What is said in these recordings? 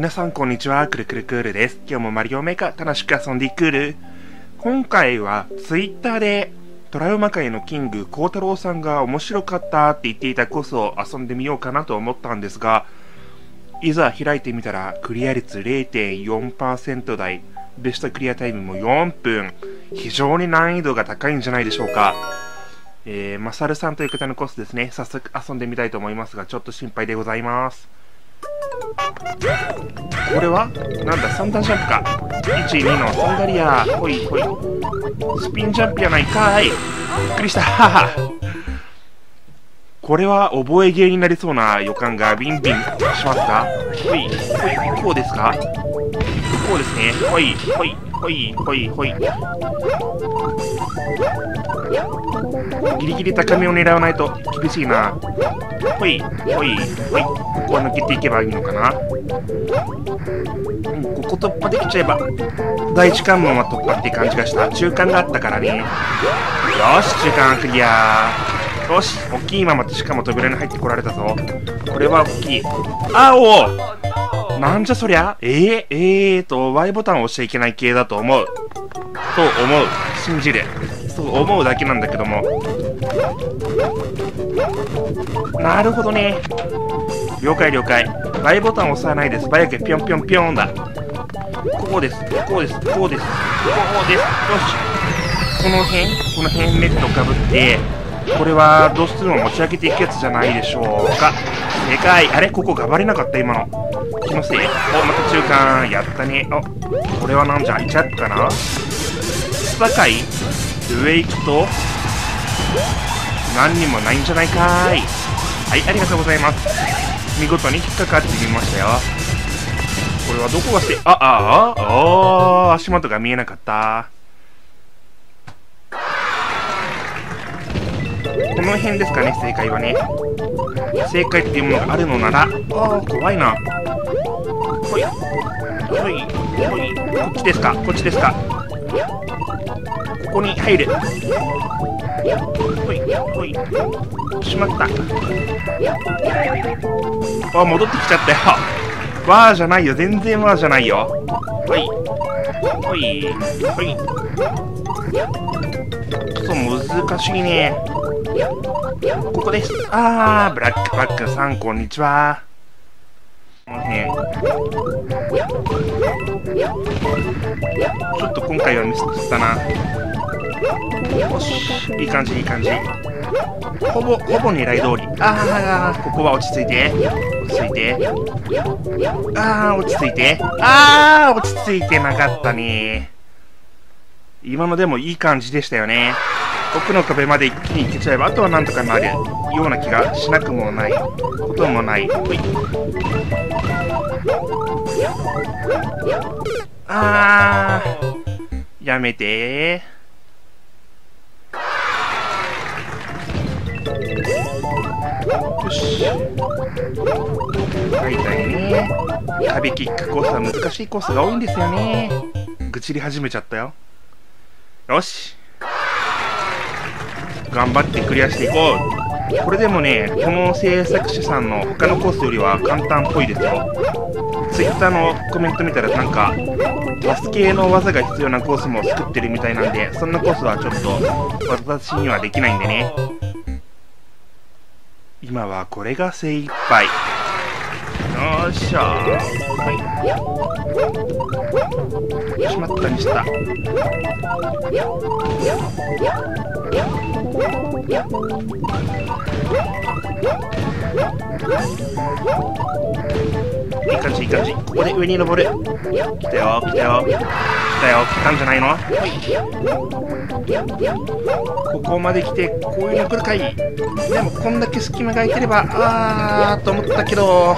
皆さんこんにちは、くるくるクールです。今日もマリオメーカー楽しく遊んでいくる。今回はツイッターでトラウマ界のキング、孝太郎さんが面白かったって言っていたコースを遊んでみようかなと思ったんですが、いざ開いてみたらクリア率 0.4% 台、ベストクリアタイムも4分、非常に難易度が高いんじゃないでしょうか。マサルさんという方のコースですね。早速遊んでみたいと思いますが、ちょっと心配でございます。これはなんだ、3段ジャンプか。1、2のサンダリア。ほいほい。スピンジャンプやないかい。びっくりした。これは覚えゲーになりそうな予感がビンビンしますか。ほいほい。こうですか。こうですね。ほいほいほいほいほい。ギリギリ高めを狙わないと厳しいな。ほいほいほい。ここは抜けていけばいいのかな。ここ突破できちゃえば第一関門は突破って感じがした。中間があったからね。よし、中間クリア。よし、大きいまましかも扉に入ってこられたぞ。これは大きい。あおなんじゃそりゃ。Y ボタンを押しちゃいけない系だと思う。信じる。そう思うだけなんだけども。なるほどね。了解了解。Y ボタンを押さないで素早くピョンピョンピョンだ。こうです。こうです。こうです。こうです。よし。この辺ネットかぶって、これはどうしても持ち上げていくやつじゃないでしょうか。正解。あれここがばれなかった今の。気のせい。お、また中間。やったね。あ、これはなんじゃ、イチャックかな。高い上行くと何にもないんじゃないかーい。はい、ありがとうございます。見事に引っかかってみましたよ。これはどこが足元が見えなかった。この辺ですかね、正解はね。正解っていうものがあるのなら、怖いな。ほいほいほい。こっちですか、こっちですか。ここに入る。ほいほい。しまった。戻ってきちゃったよ。わーじゃないよ、全然わーじゃないよ。ほいほいほい。そう難しいね。ここです。ブラックパックさんこんにちは。この辺ちょっと今回はミスったな。よし、いい感じいい感じ。ほぼ狙い通り。ここは落ち着いて落ち着いて。落ち着いて。落ち着いてなかったね。今のでもいい感じでしたよね。奥の壁まで一気に行けちゃえば、あとはなんとかなるような気がしなくもないこともない。ほい。やめてよし。大体ね、壁キックコースは難しいコースが多いんですよね。愚痴り始めちゃったよ。よし。頑張ってクリアしていこう。これでもね、この制作者さんの他のコースよりは簡単っぽいですよ。ツイッターのコメント見たらなんかバス系の技が必要なコースも作ってるみたいなんで、そんなコースはちょっと私にはできないんでね。今はこれが精一杯。よっしゃー。しまったにした。いい感じいい感じ。ここで上に登る。来たよ来たよ来たよ。来たんじゃないの。ここまで来てこういうの来るかい。でもこんだけ隙間が空いてればと思ったけど、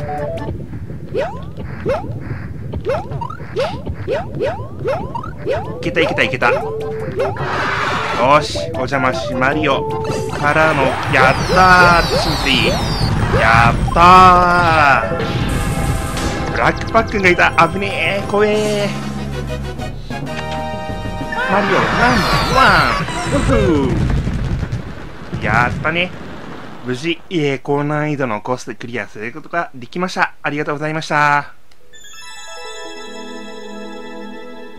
いけたいけたいけた。よし、お邪魔しマリオからのやったー。チンスイやったー。ブラックパックがいた。危ねえ、怖え。マリオナンバーワン。やったね。無事、高難易度のコースでクリアすることができました。ありがとうございました。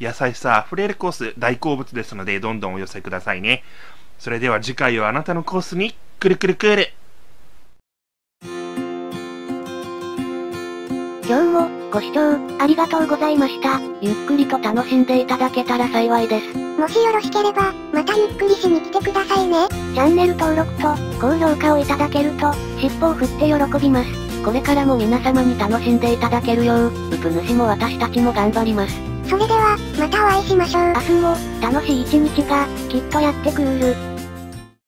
優しさあふれるコース、大好物ですので、どんどんお寄せくださいね。それでは次回はあなたのコースに、くるくるくる。 今日もご視聴ありがとうございました。ゆっくりと楽しんでいただけたら幸いです。 もしよろしければ、またゆっくりしに来てくださいね。 チャンネル登録と高評価をいただけると、尻尾を振って喜びます。これからも皆様に楽しんでいただけるよう、ウプ主も私たちも頑張ります。 それでは、またお会いしましょう。 明日も楽しい一日がきっとやってくる。